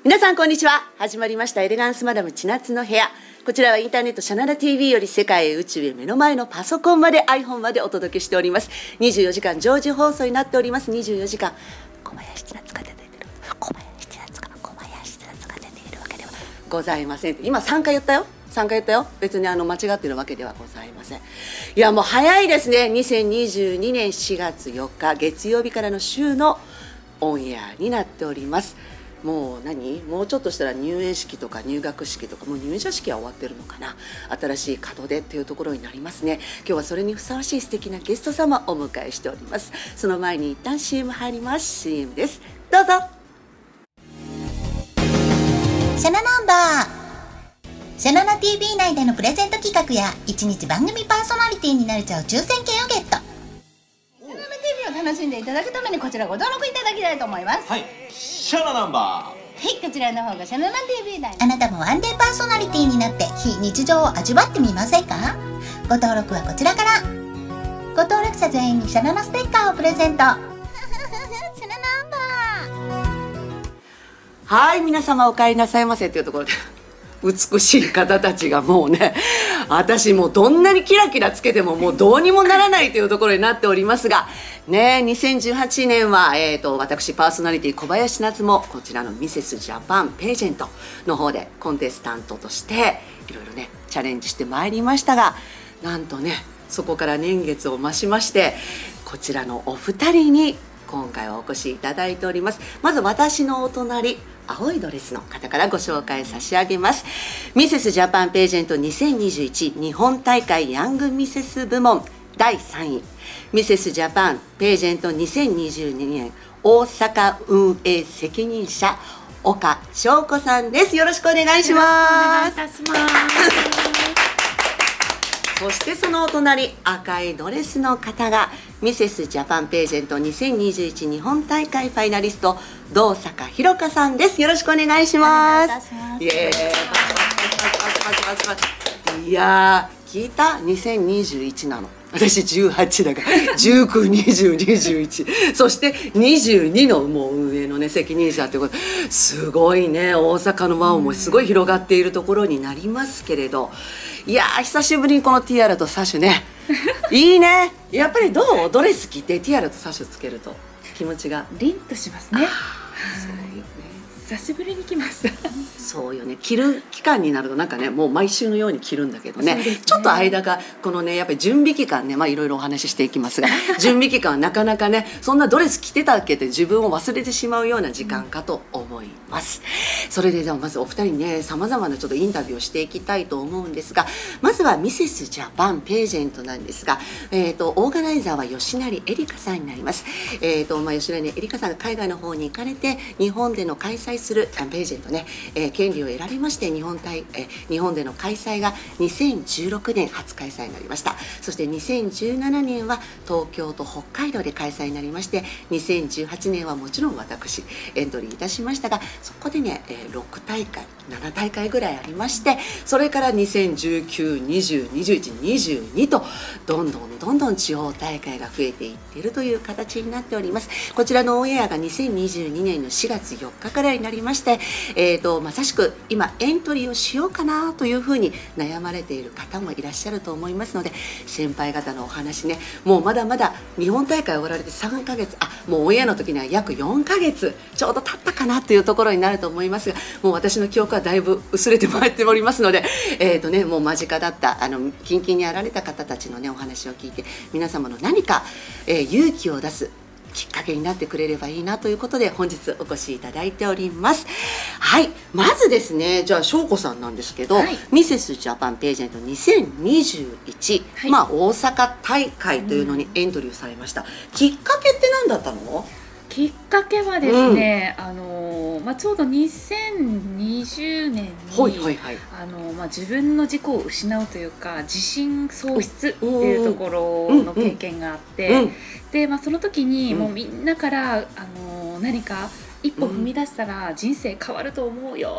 皆さんこんにちは。始まりましたエレガンスマダム千夏の部屋。こちらはインターネットシャナラ TV より世界へ宇宙へ目の前のパソコンまで iPhone までお届けしております。24時間常時放送になっております。24時間小林千夏が出ている、小林千夏が出ているわけではございません。今3回言ったよ。別に間違ってるわけではございません。いやもう早いですね。2022年4月4日月曜日からの週のオンエアになっております。もうもうちょっとしたら入園式とか入学式とか、もう入社式は終わってるのかな。新しい門出っていうところになりますね。今日はそれにふさわしい素敵なゲスト様をお迎えしております。その前に一旦 CM 入ります。 CM です。どうぞ。 シャナナンバーシャナナ TV 内でのプレゼント企画や1日番組パーソナリティになれちゃう抽選券をゲット。 シャナナ TV を楽しんでいただくためにこちらご登録いただきたいと思います。 はい、シャナナンバはい、こちらの方がシャナナ TV 内。 あなたもワンデーパーソナリティになって非日常を味わってみませんか？ご登録はこちらから。ご登録者全員にシャナナステッカーをプレゼント。シャナナンバー。 はい、皆様お帰りなさいませというところで美しい方たちがもうね、私もうどんなにキラキラつけてももうどうにもならないというところになっておりますがね。2018年は、私パーソナリティ小林夏もこちらのミセスジャパンページェントの方でコンテスタントとしていろいろねチャレンジしてまいりましたが、なんとねそこから年月を増しましてこちらのお二人に今回はお越しいただいております。まず私のお隣、青いドレスの方からご紹介差し上げます。ミセスジャパンページェント2021日本大会ヤングミセス部門第3位、ミセスジャパンページェント2022年大阪運営責任者岡翔子さんです。よろしくお願いします。 よろしくお願いいたします。 そしてそのお隣、赤いドレスの方がミセスジャパンページェント2021日本大会ファイナリスト堂坂ひろかさんです。よろしくお願いします。イエーイ。いやー、聞いた2021なの。私18だから19、20、21そして22のもう運営のね責任者ということで、すごいね大阪の輪をもすごい広がっているところになりますけれど、いやー久しぶりにこのティアラとサッシュねいいね。やっぱりどう？ドレス着てティアラとサッシュつけると気持ちが凛としますね。 そうよね。 久しぶりに来ましたそうよね。着る期間になるとなんかねもう毎週のように着るんだけど ねちょっと間がこのねやっぱり準備期間ね、いろいろお話ししていきますが準備期間はなかなかねそんなドレス着てたっけって自分を忘れてしまうような時間かと思います。それではまずお二人にねさまざまなちょっとインタビューをしていきたいと思うんですが、まずはミセスジャパンページェントなんですが、オーガナイザーは吉成エリカさんになります。吉成エリカさんが海外の方に行かれて日本での開催するページェントね、権利を得られまして日本での開催が2016年初開催になりました。そして2017年は東京と北海道で開催になりまして、2018年はもちろん私エントリーいたしましたが、そこでね6大会7大会ぐらいありまして、それから2019、20、21、22とどんどん地方大会が増えていっているという形になっております。こちらのオンエアが2022年の4月4日からになりまして、まさしく今エントリーをしようかなというふうに悩まれている方もいらっしゃると思いますので、先輩方のお話ね、もうまだまだ日本大会終わられて3ヶ月、もうオンエアの時には約4ヶ月ちょうど経ったかなというところになると思いますが、もう私の記憶はだいぶ薄れてまいっておりますので、もう間近だった近々にあられた方たちのねお話を聞いて、皆様の何か、勇気を出すきっかけになってくれればいいなということで本日お越しいただいております。はい、まずですね、じゃあ翔子さんなんですけど、 はい、 ミセスジャパンページェント2021、 はい、 大阪大会というのにエントリーされました。きっかけって何だったの？ きっかけはですね、ちょうど2020年に、自分の自己を失うというか自信喪失っていうところの経験があって、で、その時にもうみんなから、何か一歩踏み出したら人生変わると思うよっ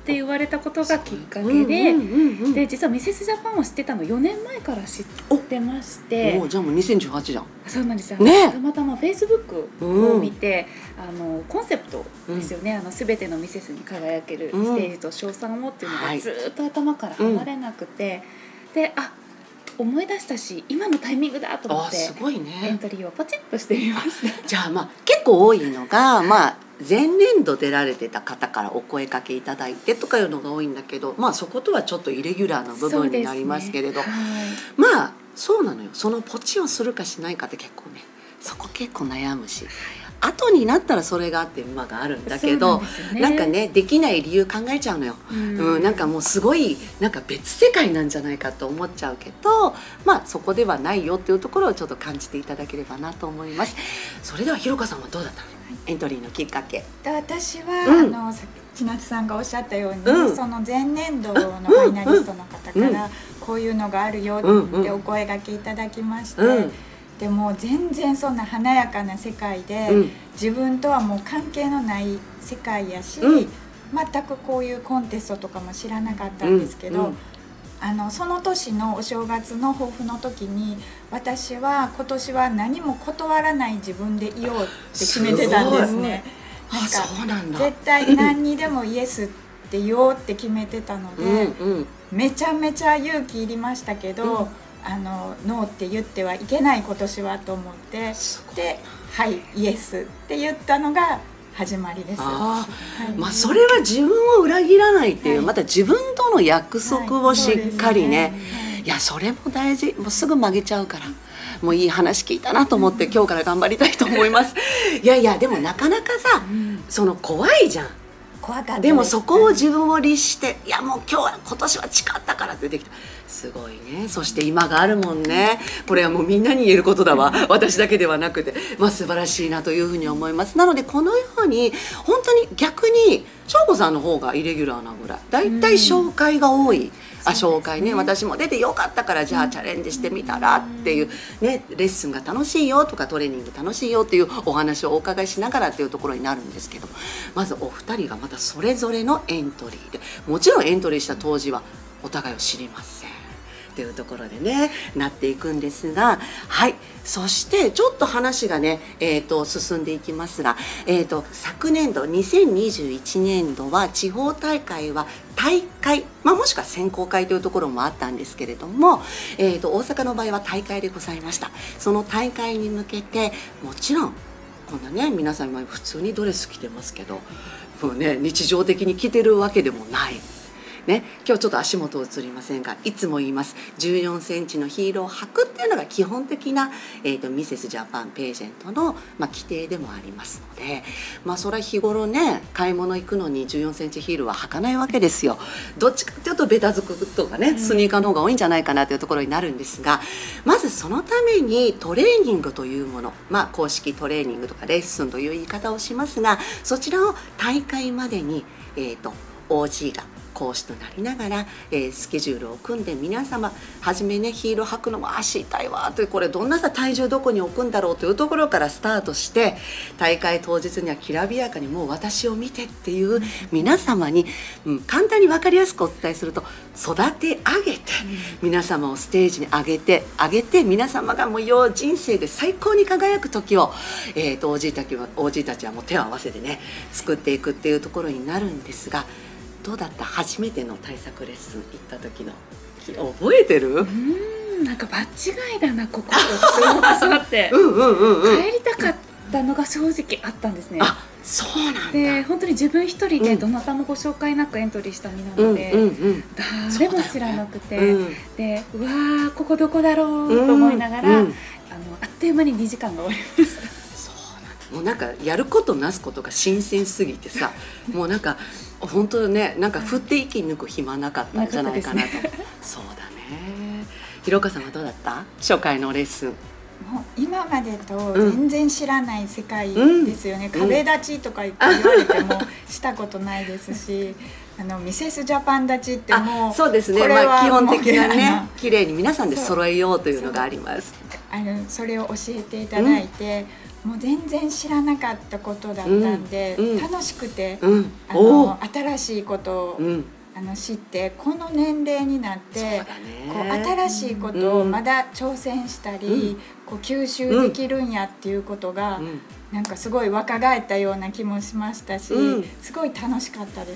って言われたことがきっかけで、で実はミセスジャパンを知ってたの4年前から知ってまして。 じゃあもう2018じゃん。 そうなんですよ、 ね、 たまたまフェイスブックを見て、コンセプトですよね、全てのミセスに輝けるステージと称賛をっていうのがずっと頭から離れなくて、で思い出したし今のタイミングだと思ってすごい、ね、 エントリーをポチッとしてみました。 じゃあ結構多いのが前年度出られてた方からお声かけいただいてとかいうのが多いんだけど、そことはちょっとイレギュラーな部分になりますけれど、そうなのよ。そのポチをするかしないかって結構ね、そこ結構悩むし、後になったらそれがあって馬があるんだけど、なんかねできない理由考えちゃうのよ。なんかもうすごいなんか別世界なんじゃないかと思っちゃうけど、そこではないよっていうところをちょっと感じていただければなと思います。それではひろかさんはどうだったの？エントリーのきっかけ。 私は、千夏さんがおっしゃったように、その前年度のファイナリストの方からこういうのがあるよってお声掛けいただきまして、でも全然そんな華やかな世界で、自分とはもう関係のない世界やし、全くこういうコンテストとかも知らなかったんですけど、その年のお正月の抱負の時に私は今年は何も断らない自分でいようって決めてたんですね。なんか絶対何にでもイエスって言おうって決めてたので、めちゃめちゃ勇気いりましたけど、ノーって言ってはいけない今年はと思って、ではいイエスって言ったのが始まりです。 それは自分を裏切らないっていう、また自分との約束をしっかりね、いやそれも大事。もうすぐ曲げちゃうから、もういい話聞いたなと思って今日から頑張りたいと思います。いやでもなかなかさ、その怖いじゃん。 怖かったです。 でもそこを自分を律して、いやもう今年は誓ったからってできた。すごいね。そして今があるもんね。これはもうみんなに言えることだわ。私だけではなくて、素晴らしいなというふうに思います。なのでこのように本当に逆に翔子さんの方がイレギュラーなぐらい、だいたい紹介が多い。紹介ね、私も出てよかったからじゃあチャレンジしてみたらっていうね、レッスンが楽しいよとかトレーニング楽しいよっていうお話をお伺いしながらっていうところになるんですけど、まずお二人がまたそれぞれのエントリーで、もちろんエントリーした当時はお互いを知りませんっていうところでねなっていくんですが、そしてちょっと話がね、進んでいきますが、昨年度2021年度は地方大会は大会、もしくは選考会というところもあったんですけれども、大阪の場合は大会でございました。その大会に向けてもちろんこんなね皆さん今普通にドレス着てますけど、もうね日常的に着てるわけでもないね、今日ちょっと足元映りませんが、いつも言います14センチのヒールを履くっていうのが基本的な、ミセスジャパンページェントの、規定でもありますので、それは日頃ね買い物行くのに14センチヒールは履かないわけですよ。どっちかっていうとベタ付くとかね、スニーカーの方が多いんじゃないかなというところになるんですが、まずそのためにトレーニングというもの、公式トレーニングとかレッスンという言い方をしますが、そちらを大会までに、OG が講師となりながら、スケジュールを組んで、皆様初めねヒール履くのも足痛いわという、これどんな体重どこに置くんだろうというところからスタートして、大会当日にはきらびやかにもう私を見てっていう皆様に、簡単に分かりやすくお伝えすると、育て上げて皆様をステージに上げて皆様がもう人生で最高に輝く時を、OG たちはもう手を合わせてね作っていくっていうところになるんですが、どうだった？初めての対策レッスン行った時の覚えてる？ なんか場違いだなこことすごく始まって帰りたかったのが正直あったんですね。 そうなんだ。 で本当に自分一人でどなたもご紹介なくエントリーした身なので、誰も知らなくて、でうわーここどこだろうと思いながら、あっという間に2時間が終わりました。 もうなんかやることなすことが新鮮すぎてさ、もうなんか本当ね、なんか振って息抜く暇なかったんじゃないかなと。そうだね。ひろかさんはどうだった？初回のレッスン。 もう今までと全然知らない世界ですよね。壁立ちとか言われてもしたことないですし、ミセスジャパン立ちってもうそうですね、基本的なね綺麗に皆さんで揃えようというのがあります。 それを教えていただいて、 もう全然知らなかったことだったんで、楽しくて、新しいことを、知ってこの年齢になってこう新しいことをまだ挑戦したり、こう吸収できるんやっていうことが、なんかすごい若返ったような気もしましたし、すごい楽しかったです。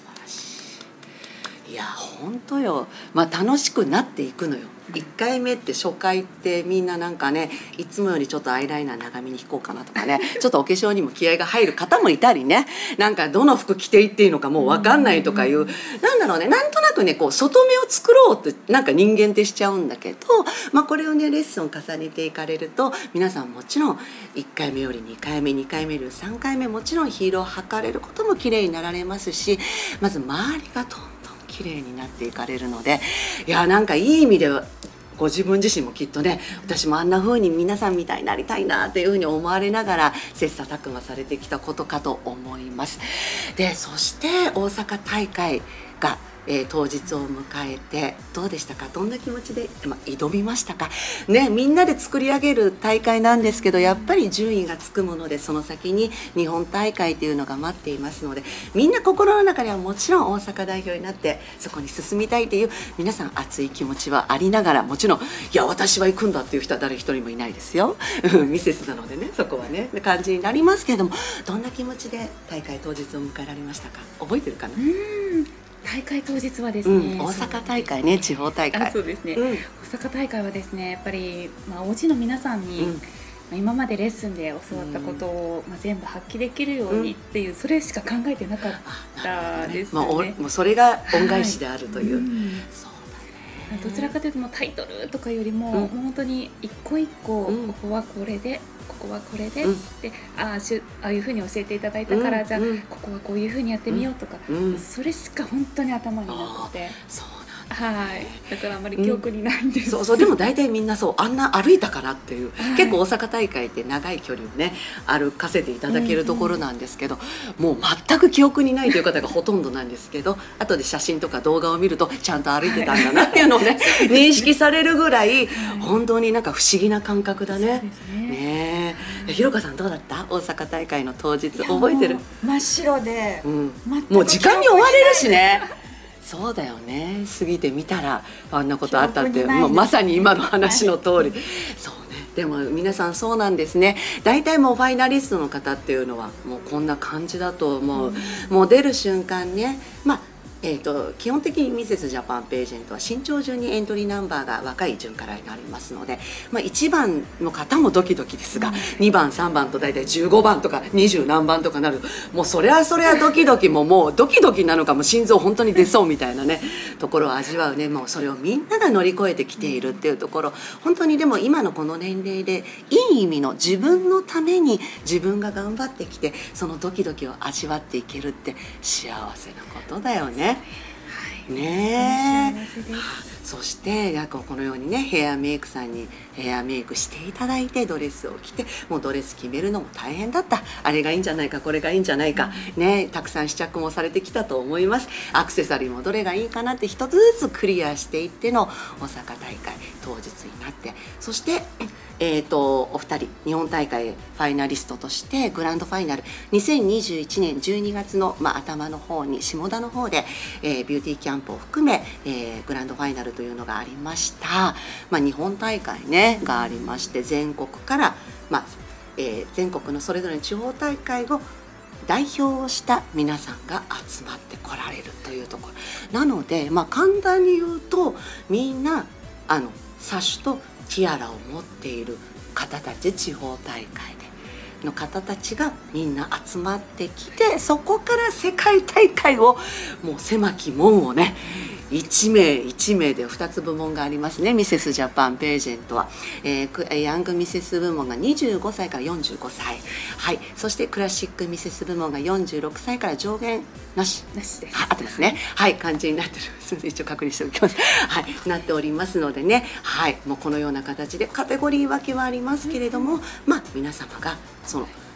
いや本当よ、楽しくなっていくのよ。1回目って初回ってみんななんかね、いつもよりちょっとアイライナー長めに引こうかなとかねちょっとお化粧にも気合が入る方もいたりね、なんかどの服着ていっていいのかもう分かんないとかいう、なんだろうね、なんとなくねこう外目を作ろうってなんか人間ってしちゃうんだけど、これをねレッスンを重ねていかれると、皆さんもちろん1回目より2回目2回目より3回目もちろんヒールを履かれることも綺麗になられますし、まず周りがどんどん綺麗になっていかれるので、いやなんかいい意味でご自分自身もきっとね、私もあんな風に皆さんみたいになりたいなっていう風に思われながら切磋琢磨されてきたことかと思います。でそして大阪大会が当日を迎えてどうでしたか？どんな気持ちで、挑みましたかね。みんなで作り上げる大会なんですけど、やっぱり順位がつくもので、その先に日本大会というのが待っていますので、みんな心の中ではもちろん大阪代表になってそこに進みたいという皆さん熱い気持ちはありながら、もちろんいや私は行くんだっていう人は誰一人もいないですよミセスなのでね、そこはね感じになりますけれども、どんな気持ちで大会当日を迎えられましたか？覚えてるかな？ 大会当日はですね、 大阪大会ね、地方大会。 そうですね、大阪大会はですね、やっぱり、OG の皆さんに、今までレッスンで教わったことを、全部発揮できるようにっていう、それしか考えてなかったですね。もうそれが恩返しであるという、 どちらかというともうタイトルとかよりも、もう本当に一個一個、ここはこれでここはこれで、でああいうふうに教えていただいたから、じゃあここはこういうふうにやってみようとか、それしか本当に頭になくて。だからあんまり記憶にないんです。 そうでも大体みんなそう、あんな歩いたからっていう、結構大阪大会って長い距離をね歩かせていただけるところなんですけど、もう全く記憶にないという方がほとんどなんですけど、後で写真とか動画を見るとちゃんと歩いてたんだなっていうのをね、認識されるぐらい、本当になんか不思議な感覚だね。ねえ、ひろかさんどうだった？大阪大会の当日覚えてる？ 真っ白で、 もう時間に追われるしね。そうだよね、過ぎてみたらあんなことあったって、もうまさに今の話の通り、そうね。でも皆さんそうなんですね。大体もうファイナリストの方っていうのはもうこんな感じだと思う。もう出る瞬間ね、基本的にミセスジャパンページェントは身長順にエントリーナンバーが若い順からになりますので、1番の方もドキドキですが、2番3番と大体15番とか20何番とかなる、もうそれはドキドキもうドキドキなのかも、心臓本当に出そうみたいなねところを味わうね。もうそれをみんなが乗り越えてきているっていうところ、本当にでも今のこの年齢でいい意味の自分のために自分が頑張ってきて、そのドキドキを味わっていけるって幸せなことだよね。ねえ、そしてこのようにね、ヘアメイクさんにヘアメイクしていただいてドレスを着て、もうドレス決めるのも大変だった。あれがいいんじゃないか、これがいいんじゃないか、ね、たくさん試着もされてきたと思います。アクセサリーもどれがいいかなって一つずつクリアしていっての大阪大会当日になって、そしてお二人日本大会ファイナリストとしてグランドファイナル2021年12月の、頭の方に下田の方で、ビューティーキャンプを含め、グランドファイナルというのがありました。日本大会ねがありまして、全国から、全国のそれぞれの地方大会を代表をした皆さんが集まってこられるというところなので、簡単に言うとみんなサッシュとティアラを持っている方たち、地方大会での方たちがみんな集まってきて、そこから世界大会をもう狭き門をね、1名1名で2つ部門がありますね。ミセスジャパンページェントは、ヤングミセス部門が25歳から45歳、そしてクラシックミセス部門が46歳から上限なしです。 合ってますね。感じになってる。すみません、一応確認しておきます。なっておりますのでね、もうこのような形でカテゴリー分けはありますけれども、皆様がその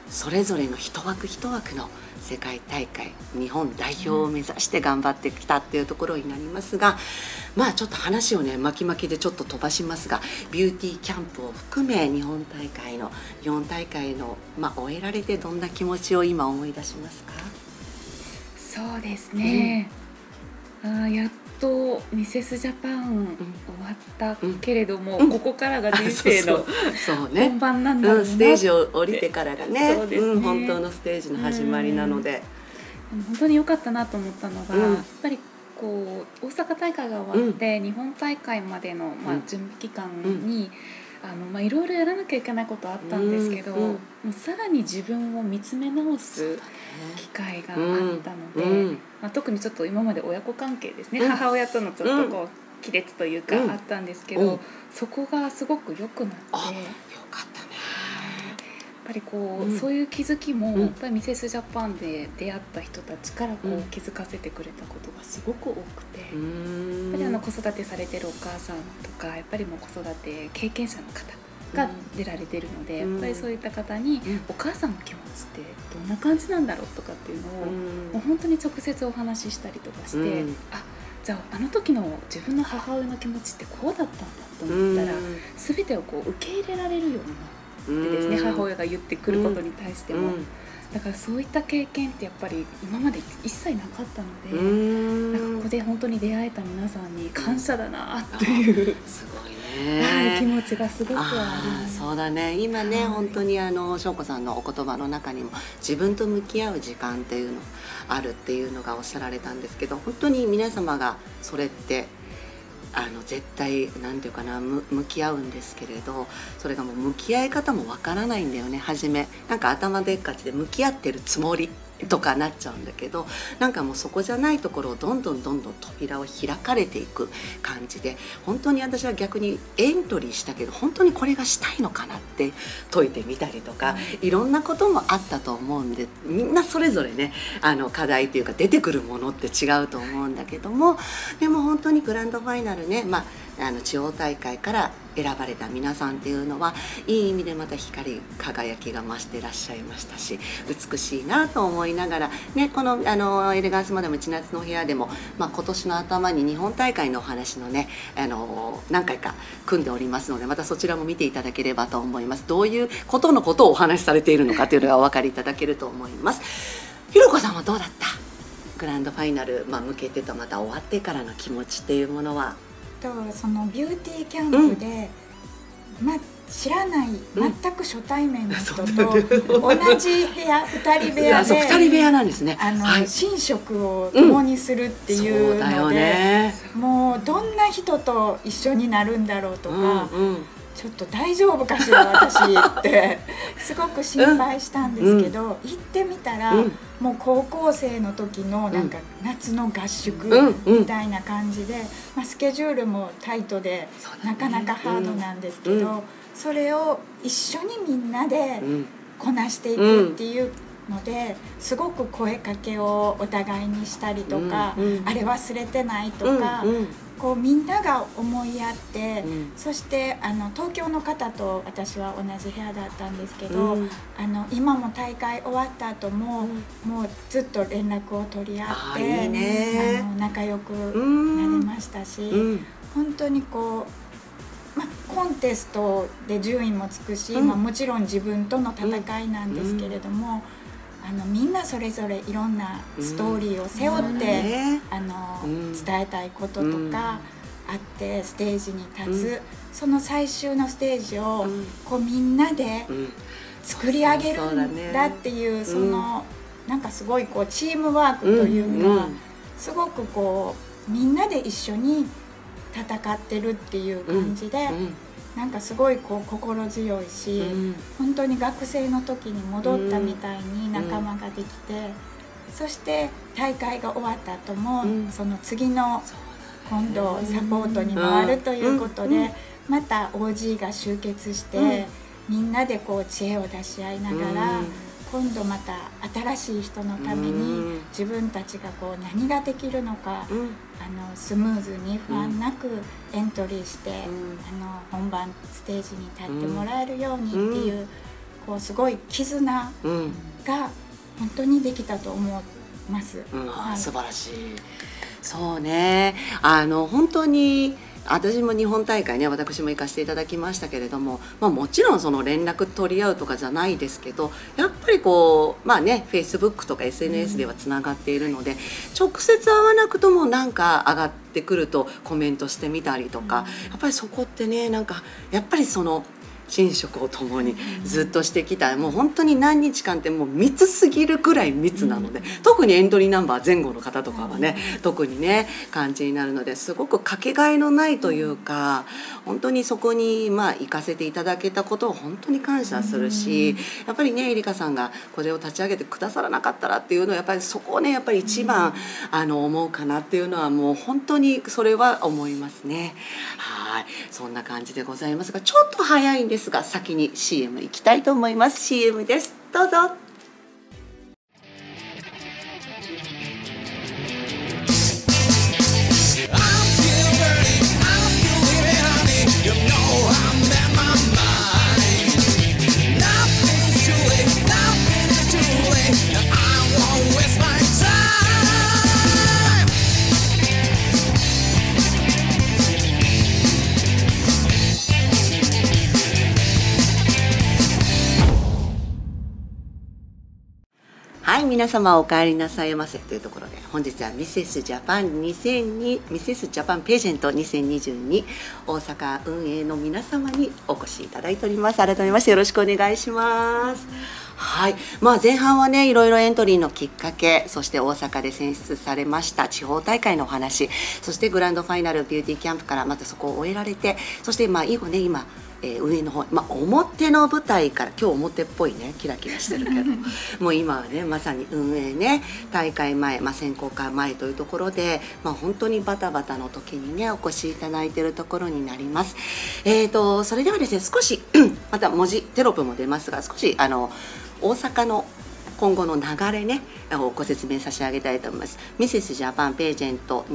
それぞれの一枠一枠の世界大会日本代表を目指して頑張ってきたっていうところになりますが、まあちょっと話をね巻きでちょっと飛ばしますが、ビューティーキャンプを含め日本大会の終えられてどんな気持ちを今思い出しますか？ そうですね、やっとミセスジャパン終わったけれども、ここからが人生の本番なんだろうな、 ステージを降りてからがね、 そうですね、 本当のステージの始まりなので、 本当に良かったなと思ったのが、やっぱりこう大阪大会が終わって、日本大会までの、準備期間に、いろいろやらなきゃいけないことあったんですけど、もうさらに自分を見つめ直す機会があったので、特にちょっと今まで親子関係ですね、母親とのちょっとこう亀裂というかあったんですけど、そこがすごく良くなって、 よかったね。 やっぱりこう、そういう気づきもやっぱりミセスジャパンで出会った人たちからこう気づかせてくれたことがすごく多くて、やっぱり子育てされてるお母さんとか、やっぱりもう子育て経験者の方が出られてるので、やっぱりそういった方に、お母さんの気持ちってどんな感じなんだろうとかっていうのを、もう本当に直接お話ししたりとかして、じゃああの時の自分の母親の気持ちってこうだったんだと思ったら、全てをこう受け入れられるようになってですね、母親が言ってくることに対しても、だからそういった経験ってやっぱり今まで一切なかったので、なんかここで本当に出会えた皆さんに感謝だなっていう、 すごいね、 気持ちがすごくあります。 そうだね、今ね、本当に翔子さんのお言葉の中にも自分と向き合う時間っていうのあるっていうのがおっしゃられたんですけど、本当に皆様がそれって絶対なんていうかな、向き合うんですけれど、それがもう向き合い方もわからないんだよね。初めなんか頭でっかちで向き合ってるつもりとかなっちゃうんだけど、なんかもうそこじゃないところをどんどん扉を開かれていく感じで、本当に私は逆にエントリーしたけど本当にこれがしたいのかなって解いてみたりとか、いろんなこともあったと思うんで、みんなそれぞれね課題というか出てくるものって違うと思うんだけども、でも本当にグランドファイナルね、地方大会から選ばれた皆さんっていうのはいい意味でまた光輝きが増してらっしゃいましたし、美しいなと思いながらね、このエレガンスまでも千夏の部屋でも、今年の頭に日本大会のお話のね何回か組んでおりますので、またそちらも見ていただければと思います。どういうことをお話しされているのかというのがお分かりいただけると思います。ひろこさんはどうだった？グランドファイナル、向けてとまた終わってからの気持ちっていうものは。 そのビューティーキャンプで、知らない全く初対面の人と同じ部屋2人部屋で 2人部屋なんですね。 寝食を共にするっていうので、もうどんな人と一緒になるんだろうとか、ちょっと大丈夫かしら私ってすごく心配したんですけど、行ってみたら、もう高校生の時のなんか夏の合宿みたいな感じで、スケジュールもタイトでなかなかハードなんですけど、それを一緒にみんなでこなしていくっていうので、すごく声かけをお互いにしたりとか、あれ忘れてないとか、こうみんなが思いやって、そして東京の方と私は同じ部屋だったんですけど、今も大会終わった後も、もうずっと連絡を取り合って仲良くなりましたし、本当にこう、コンテストで順位もつくし、もちろん自分との戦いなんですけれども、みんなそれぞれいろんなストーリーを背負って、伝えたいこととかあってステージに立つ、その最終のステージをこうみんなで作り上げるんだっていう、そのなんかすごいこうチームワークというか、すごくこうみんなで一緒に戦ってるっていう感じで、なんかすごいこう心強いし、本当に学生の時に戻ったみたいに仲間ができて、そして大会が終わった後も、その次の今度サポートに回るということで、また OG が集結して、みんなでこう知恵を出し合いながら、今度また新しい人のために自分たちがこう何ができるのか、スムーズに不安なくエントリーして、本番ステージに立ってもらえるようにっていう、 こうすごい絆が本当にできたと思います。 素晴らしい。そうね、本当に私も日本大会ね、私も行かせていただきましたけれども、もちろんその連絡取り合うとかじゃないですけど、やっぱりこうFacebook とか SNS ではつながっているので、直接会わなくともなんか上がってくるとコメントしてみたりとか、やっぱりそこってね、なんかやっぱりその寝食を共にずっとしてきた、もう本当に何日間ってもう密すぎるくらい密なので、特にエントリーナンバー前後の方とかはね、特にね感じになるので、すごくかけがえのないというか、本当にそこに行かせていただけたことを本当に感謝するし、やっぱりねエリカさんがこれを立ち上げてくださらなかったらっていうのは、やっぱりそこをねやっぱり一番思うかなっていうのは、もう本当にそれは思いますね。はい、そんな感じでございますが、ちょっと早いんですが先に CM 行きたいと思います。 CM です、どうぞ。はい、皆様お帰りなさいませというところで、本日はミセスジャパンページェント2022大阪運営の皆様にお越しいただいております。改めましてよろしくお願いします。はい、前半はねいろいろエントリーのきっかけ、そして大阪で選出されました地方大会のお話、そしてグランドファイナルビューティーキャンプからまたそこを終えられて、そして以後ね今上の方、表の舞台から、今日表っぽいねキラキラしてるけどもう今はねまさに運営ね大会前、選考会前というところで、本当にバタバタの時にねお越しいただいているところになります。それではですね、少しまた文字テロップも出ますが、少し大阪の今後の流れねご説明差し上げたいと思います。ミセスジャパンページェント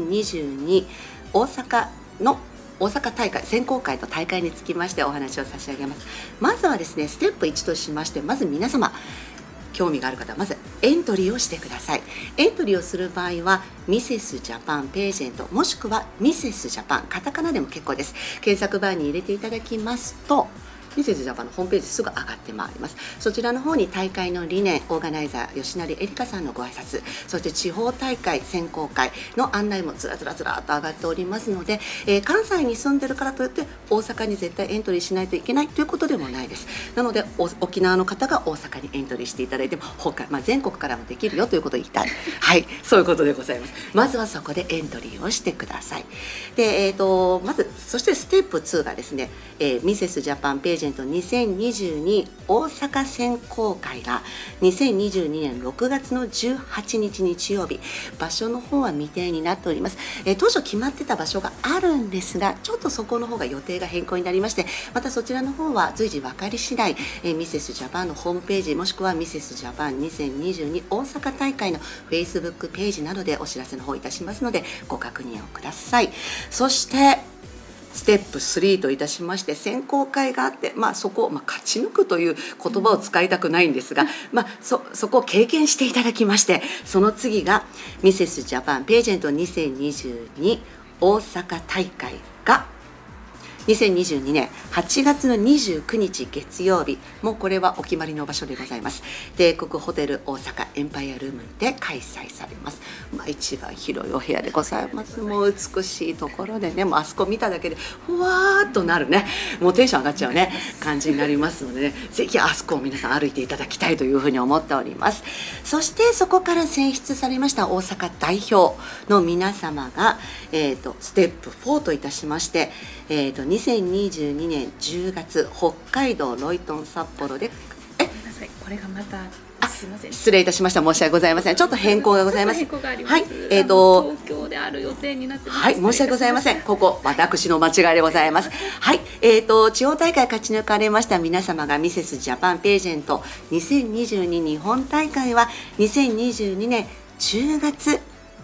2022大阪の大阪大会選考会と大会につきましてお話を差し上げます。まずはですねステップ1としまして、まず皆様興味がある方はまずエントリーをしてください。エントリーをする場合はミセスジャパンページェントもしくはミセスジャパンカタカナでも結構です。検索バーに入れていただきますとミセスジャパンのホームページすぐ上がってまいります。そちらの方に大会の理念、オーガナイザー吉成エリカさんのご挨拶、そして地方大会選考会の案内もずらずらずらっと上がっておりますので、関西に住んでるからといって大阪に絶対エントリーしないといけないということでもないです。なので沖縄の方が大阪にエントリーしていただいても他、全国からもできるよということを言いたいはい、そういうことでございます。まずはそこでエントリーをしてください。で、まずそしてステップ2がですね、ミセスジャパンページ2022大阪選考会が2022年6月の18日日曜日、場所の方は未定になっております。当初決まってた場所があるんですが、ちょっとそこの方が予定が変更になりまして、またそちらの方は随時分かり次第、ミセスジャパンのホームページもしくはミセスジャパン2022大阪大会の Facebook ページなどでお知らせの方いたしますのでご確認をください。そしてステップ3といたしまして選考会があって、そこを勝ち抜くという言葉を使いたくないんですが、そこを経験していただきまして、その次がミセスジャパンページェント2022大阪大会が2022年8月の29日月曜日、もうこれはお決まりの場所でございます。帝国ホテル大阪エンパイアルームで開催されます。一番広いお部屋でございます。もう美しいところでね、もうあそこ見ただけでふわーっとなるね、もうテンション上がっちゃうね感じになりますので、ね、ぜひあそこを皆さん歩いていただきたいというふうに思っております。そしてそこから選出されました大阪代表の皆様が、ステップ4といたしまして、2022年10月北海道ロイトン札幌でごめんなさい、これがまたすいません、 失礼いたしました。申し訳ございません。ちょっと変更がございます。 変更があります。 はい、 東京である予定になってます。 はい、申し訳ございません。ここ私の間違いでございます。はい、地方大会勝ち抜かれました皆様がミセスジャパンページェント2022日本大会は2022年10月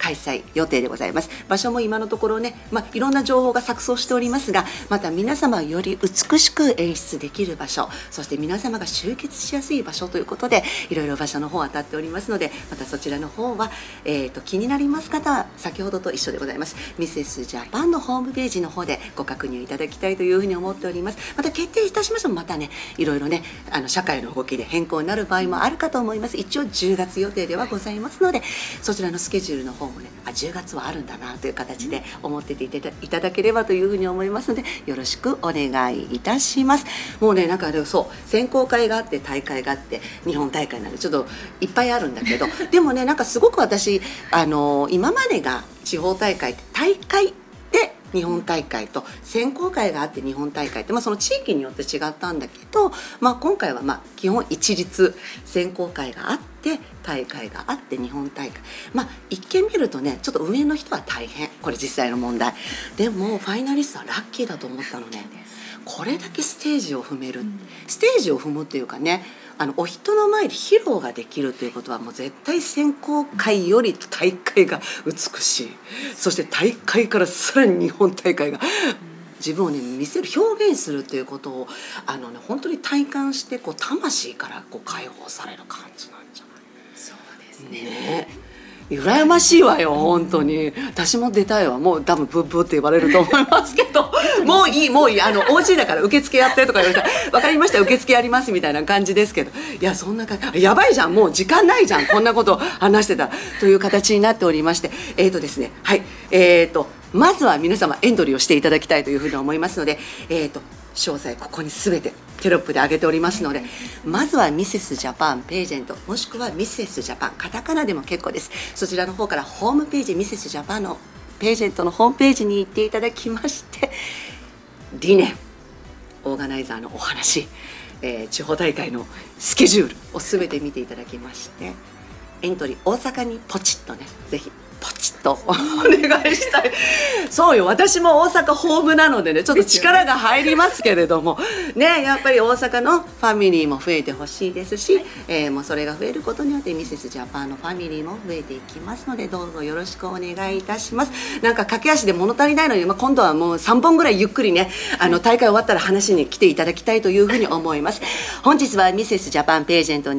開催予定でございます。場所も今のところね、いろんな情報が錯綜しておりますが、また皆様より美しく演出できる場所、そして皆様が集結しやすい場所ということで、いろいろ場所の方は当たっておりますので、またそちらの方は、気になります方は先ほどと一緒でございます。ミセスジャパンのホームページの方でご確認いただきたいというふうに思っております。また決定いたしましてもまたね、いろいろね、社会の動きで変更になる場合もあるかと思います。一応10月予定ではございますので、そちらのスケジュールの方もね、10月はあるんだなという形で思ってていただければというふうに思いますので、よろしくお願いいたします。もうね、なんかそう選考会があって大会があって日本大会なんでちょっといっぱいあるんだけどでもね、なんかすごく私今までが地方大会って大会で日本大会と選考会があって日本大会って、その地域によって違ったんだけど、今回は基本一律選考会があって大会があって日本大会、一見見るとね、ちょっと上の人は大変、これ実際の問題でもファイナリストはラッキーだと思ったのね。これだけステージを踏める、ステージを踏むっていうかね、お人の前で披露ができるということはもう絶対選考会より大会が美しい。そして大会からさらに日本大会が自分をね見せる、表現するということを本当に体感して、魂から解放される感じなんじゃない？ そうですね。羨ましいわよ本当に。私も出たいわ。もう多分ブッブって言われると思いますけどもういいOG だから受付やってとか言われたら分かりました受付やりますみたいな感じですけど、いやそんな感じ、やばいじゃん、もう時間ないじゃん、こんなこと話してたという形になっておりまして、ですね、はい、まずは皆様エントリーをしていただきたいというふうに思いますので、詳細ここに全てテロップで上げておりますので、まずはミセスジャパンページェント、もしくはミセスジャパンカタカナでも結構です。そちらの方からホームページ、ミセスジャパンのページェントのホームページに行っていただきまして、理念、オーガナイザーのお話、地方大会のスケジュールを全て見ていただきまして、エントリー大阪にポチッとね、ぜひポチッとお願いしたい。そうよ、私も大阪ホームなのでね、ちょっと力が入りますけれどもね、やっぱり大阪のファミリーも増えてほしいですし、もうそれが増えることによってミセスジャパンのファミリーも増えていきますので、どうぞよろしくお願いいたします。なんか駆け足で物足りないのに、今度はもう3本ぐらいゆっくりね、大会終わったら話に来ていただきたいというふうに思います。本日はミセスジャパンページェント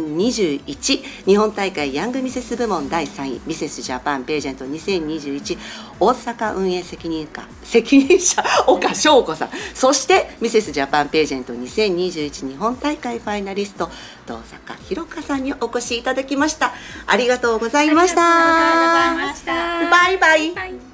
2021日本大会ヤングミセス部門第3位、ミセスジャパンページェント2021大阪運営責任者岡翔子さん、そしてミセスジャパンページェント2021日本大会ファイナリスト堂坂弘香さんにお越しいただきました。ありがとうございました。 ありがとうございました。 バイバイ。 バイ